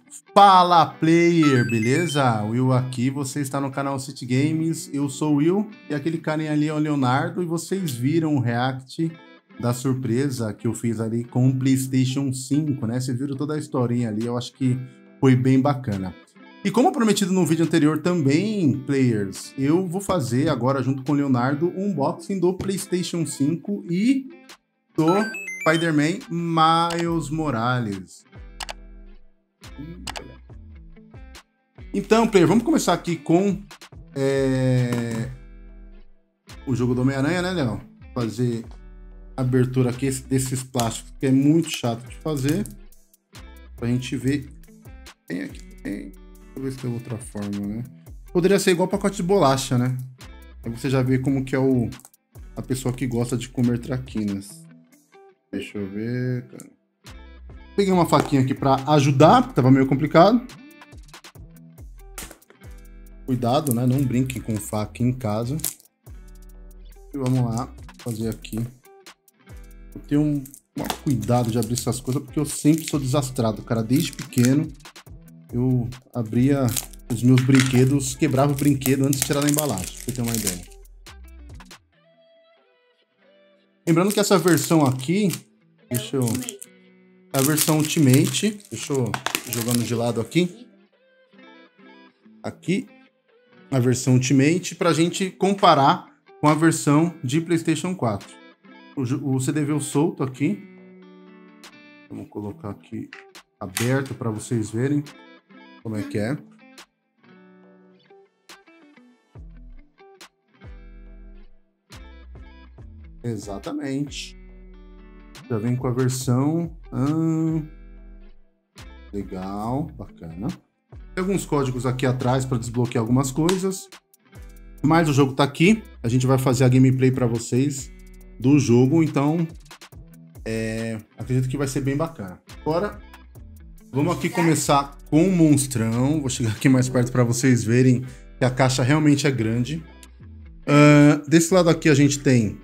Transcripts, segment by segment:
Fala player, beleza? Will aqui, você está no canal City Games, eu sou o Will e aquele carinha ali é o Leonardo e vocês viram o react da surpresa que eu fiz ali com o PlayStation 5, né? Vocês viram toda a historinha ali, eu acho que foi bem bacana. E como prometido no vídeo anterior também, players, eu vou fazer agora junto com o Leonardo um unboxing do PlayStation 5 e do Spider-Man Miles Morales. Então, player, vamos começar aqui com o jogo do Homem-Aranha, né, Léo? Fazer a abertura aqui desses plásticos, que é muito chato de fazer. Pra gente ver. Tem aqui, tem. Deixa eu ver se tem outra forma, né? Poderia ser igual pacote de bolacha, né? Aí você já vê como que é a pessoa que gosta de comer traquinas. Deixa eu ver, cara. Peguei uma faquinha aqui pra ajudar, tava meio complicado. Cuidado, né? Não brinque com faca em casa. E vamos lá, fazer aqui. Eu tenho um cuidado de abrir essas coisas, porque eu sempre sou desastrado, cara. Desde pequeno, eu abria os meus brinquedos, quebrava o brinquedo antes de tirar da embalagem, pra você ter uma ideia. Lembrando que essa versão aqui, a versão Ultimate, deixa eu jogar de lado aqui. Aqui, a versão Ultimate, pra gente comparar com a versão de PlayStation 4. O CD veio solto aqui. Vamos colocar aqui aberto para vocês verem como é que é. Exatamente. Já vem com a versão... legal, bacana. Tem alguns códigos aqui atrás para desbloquear algumas coisas. Mas o jogo tá aqui. A gente vai fazer a gameplay para vocês do jogo, então acredito que vai ser bem bacana. Agora, vamos aqui começar com o monstrão. Vou chegar aqui mais perto para vocês verem que a caixa realmente é grande. Desse lado aqui a gente tem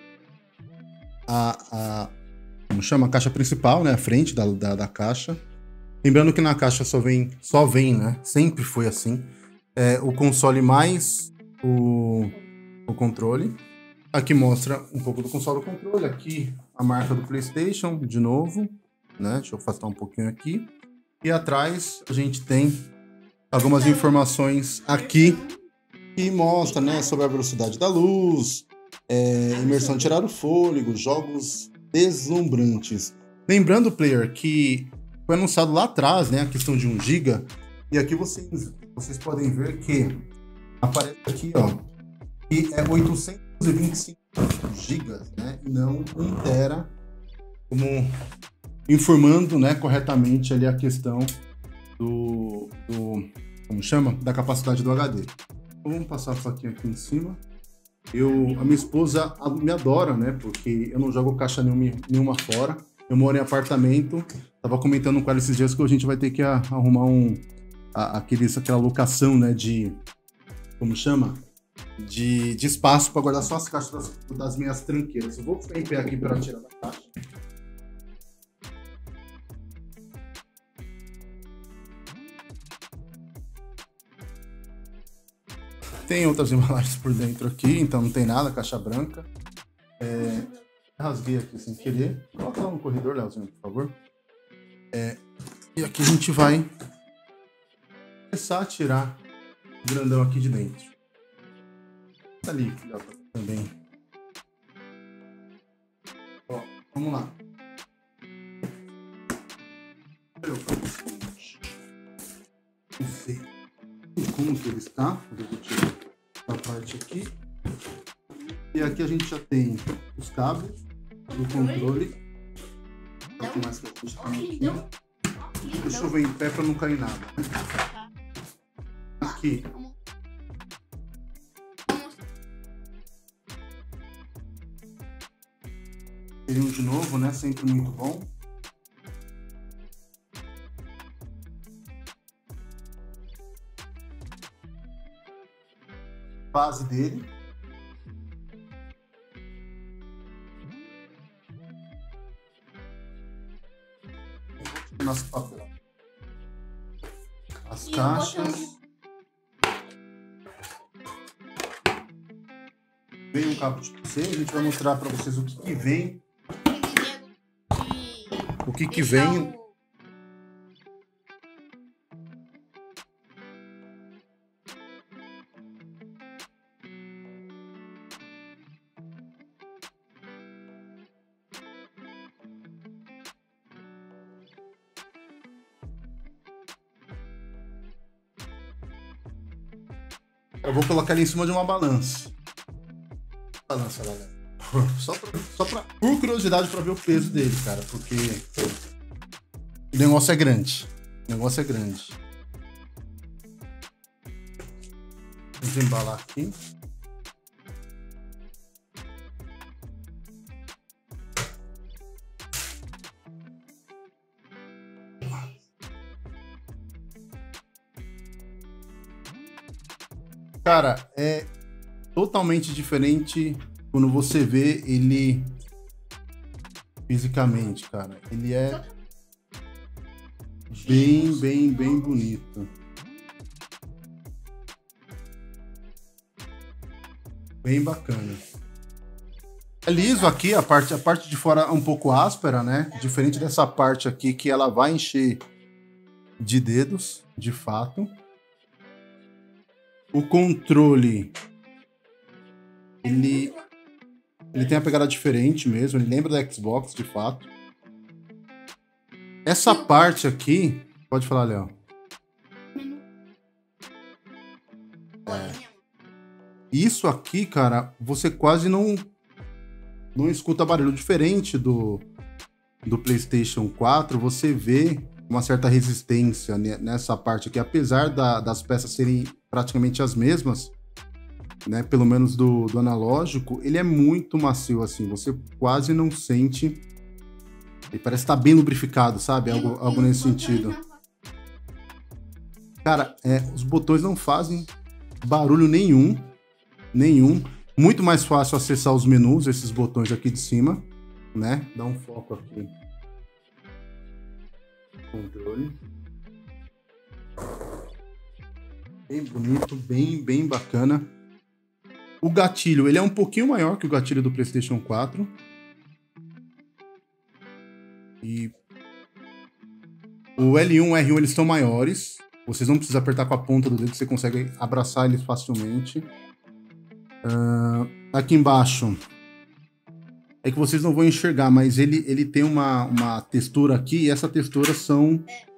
como chama? A caixa principal, né? A frente da caixa. Lembrando que na caixa só vem, né? Sempre foi assim. O console mais o controle. Aqui mostra um pouco do console do controle. Aqui a marca do PlayStation, de novo, né? Deixa eu afastar um pouquinho aqui. E atrás a gente tem algumas informações aqui que mostra, né, sobre a velocidade da luz, imersão de tirar o fôlego, jogos deslumbrantes. Lembrando, player, que foi anunciado lá atrás, né, a questão de 1 GB. E aqui vocês podem ver que aparece aqui, ó, que é 825 GB, né, e não 1 TB, como informando, né, corretamente ali a questão como chama? Da capacidade do HD. Então, vamos passar a faquinha aqui em cima. A minha esposa me adora, né, porque eu não jogo caixa nenhuma fora. Eu moro em apartamento. Tava comentando com ela esses dias que a gente vai ter que arrumar aquela locação, né, como chama? De espaço para guardar só as caixas das minhas tranqueiras. Eu vou ficar em pé aqui para tirar da caixa. Tem outras embalagens por dentro aqui, então não tem nada, caixa branca. Rasguei aqui sem querer. Coloca lá no corredor, Leozinho, por favor. E aqui a gente vai começar a tirar o grandão aqui de dentro. Tá ali, também. Ó, vamos lá. Não sei como que ele está. Eu vou tirar essa parte aqui. E aqui a gente já tem os cabos do controle. Tá com mais que a gente tem aqui. Deixa eu ver em pé para não cair nada, né? Aqui. Seria de novo, né? Sempre muito bom. Base dele. Nosso papel. as caixas. Vem um cabo de C, a gente vai mostrar para vocês o que vem. O que vem. Eu vou colocar ele em cima de uma balança. Balança, galera. Por curiosidade, para ver o peso dele, cara. Porque o negócio é grande. O negócio é grande. Vamos embalar aqui. Cara, é totalmente diferente quando você vê ele fisicamente, cara. Ele é bem bonito. Bem bacana. É liso aqui, a parte de fora é um pouco áspera, né? Diferente dessa parte aqui que ela vai encher de dedos, de fato. O controle, ele tem a pegada diferente mesmo, ele lembra da Xbox, de fato. Essa parte aqui, pode falar, Léo. Isso aqui, cara, você quase não escuta barulho. Diferente do PlayStation 4, você vê uma certa resistência nessa parte aqui, apesar das peças serem praticamente as mesmas, né? Pelo menos do analógico, ele é muito macio, assim, você quase não sente. Ele parece estar bem lubrificado, sabe? Algo nesse sentido. Cara, os botões não fazem barulho nenhum. Muito mais fácil acessar os menus, esses botões aqui de cima, né? Dá um foco aqui. Controle. Bem bonito, bem bacana. O gatilho, ele é um pouquinho maior que o gatilho do PlayStation 4. E o L1 e o R1, eles são maiores. Vocês não precisam apertar com a ponta do dedo, você consegue abraçar eles facilmente. Aqui embaixo, é que vocês não vão enxergar, mas ele tem uma textura aqui, e essa textura são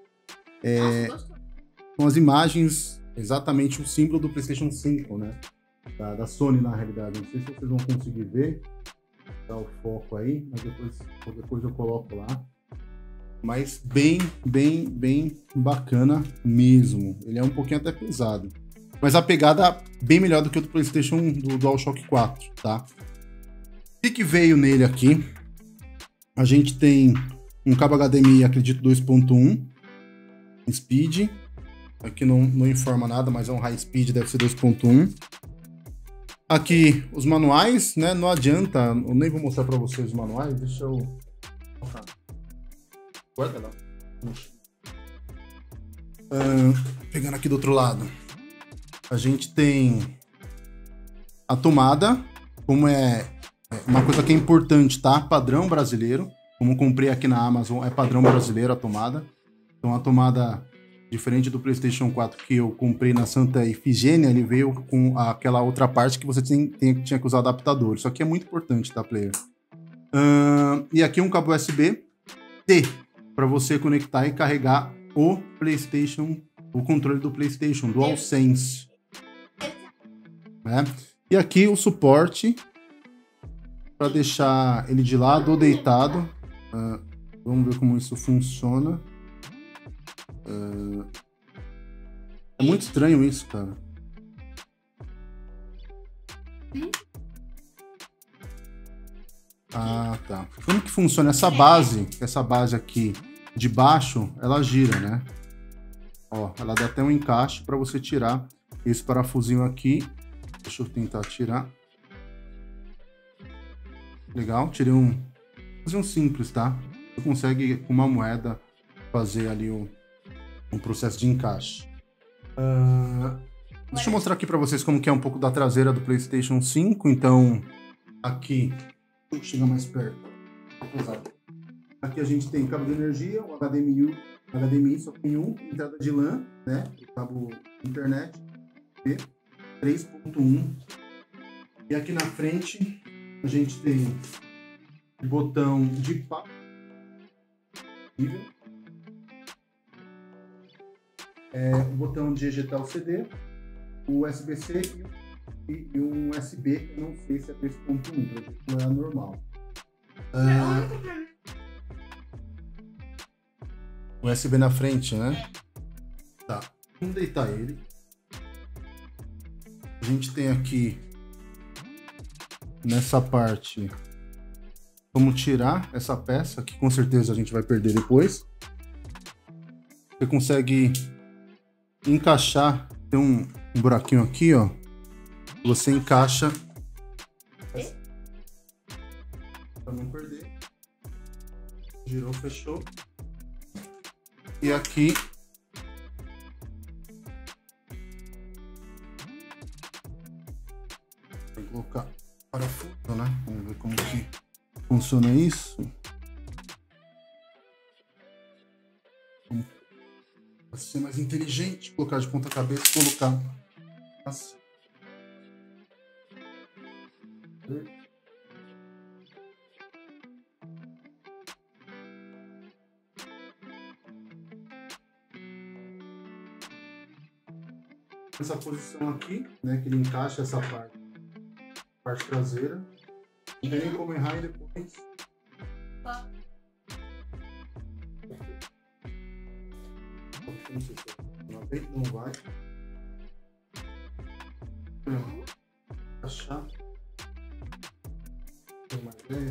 as imagens, exatamente o símbolo do PlayStation 5, né? Da Sony, na realidade. Não sei se vocês vão conseguir ver. Dá o foco aí, mas depois eu coloco lá. Mas bem bacana mesmo. Ele é um pouquinho até pesado. Mas a pegada bem melhor do que o do PlayStation do DualShock 4, tá? O que veio nele aqui? A gente tem um cabo HDMI, acredito, 2.1 Speed. Aqui não informa nada, mas é um High Speed, deve ser 2.1. Aqui os manuais, né? Não adianta, eu nem vou mostrar para vocês os manuais, deixa eu... Guarda lá. Pegando aqui do outro lado. A gente tem a tomada, como é uma coisa que é importante, tá? Padrão brasileiro. Como comprei aqui na Amazon, é padrão brasileiro a tomada. Então a tomada, diferente do PlayStation 4 que eu comprei na Santa Ifigênia, ele veio com aquela outra parte que você tinha que usar adaptador. Isso aqui é muito importante, tá, player? E aqui um cabo USB-C para você conectar e carregar o PlayStation, o controle do PlayStation, DualSense. Né? E aqui o suporte para deixar ele de lado ou deitado. Vamos ver como isso funciona. É muito estranho isso, cara. Ah, tá. Como que funciona essa base? Essa base aqui de baixo, ela gira, né? Ó, ela dá até um encaixe para você tirar esse parafusinho aqui. Deixa eu tentar tirar. Legal, tirei um simples, tá? Você consegue com uma moeda fazer ali um processo de encaixe. Deixa eu mostrar aqui para vocês como que é um pouco da traseira do PlayStation 5. Então, aqui, vamos chegar mais perto. Aqui a gente tem cabo de energia, o HDMI só tem um, entrada de LAN, né? O cabo internet, 3.1. E aqui na frente a gente tem o botão de papo, o botão de ejetar o CD, o USB-C e um USB, que eu não sei se é 3.1, não é normal. USB na frente, né? Tá, vamos deitar ele. A gente tem aqui, nessa parte, vamos tirar essa peça, que com certeza a gente vai perder depois. Você consegue encaixar, tem um buraquinho aqui, ó. Você encaixa para não perder. Girou, fechou. E aqui vou colocar parafuso, né? Vamos ver como que funciona isso. Para ser mais inteligente, colocar de ponta cabeça, colocar assim. Essa posição aqui, né, que ele encaixa essa parte traseira. Não tem nem como errar e depois. Não vai. Encaixar. Tem uma ideia.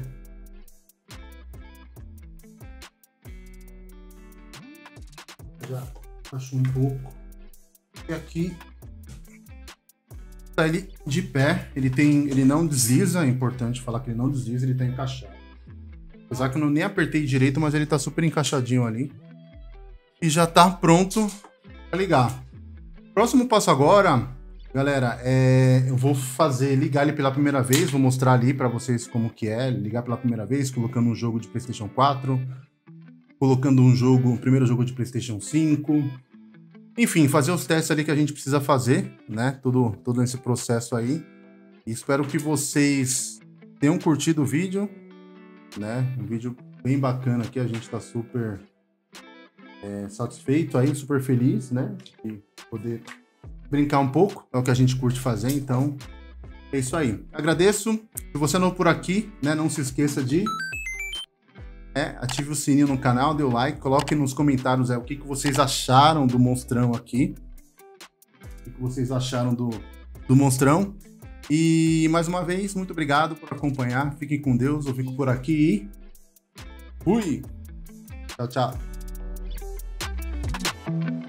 Já acho um pouco. E aqui tá ele de pé, ele não desliza, é importante falar que ele não desliza, ele tá encaixado. Apesar que eu nem apertei direito, mas ele tá super encaixadinho ali. E já tá pronto para ligar. Próximo passo agora, galera, eu vou ligar ele pela primeira vez, vou mostrar ali para vocês como que é, ligar pela primeira vez, colocando um jogo de PlayStation 4, colocando um primeiro jogo de PlayStation 5. Enfim, fazer os testes ali que a gente precisa fazer, né? Todo esse processo aí. E espero que vocês tenham curtido o vídeo, né? Um vídeo bem bacana aqui, a gente tá super satisfeito aí, super feliz, né? De poder brincar um pouco, é o que a gente curte fazer, então é isso aí. Agradeço. Se você não é por aqui, né? Não se esqueça de ative o sininho no canal, dê o like, coloque nos comentários o que vocês acharam do monstrão aqui. O que vocês acharam do monstrão. E mais uma vez, muito obrigado por acompanhar. Fiquem com Deus, eu fico por aqui e fui! Tchau, tchau.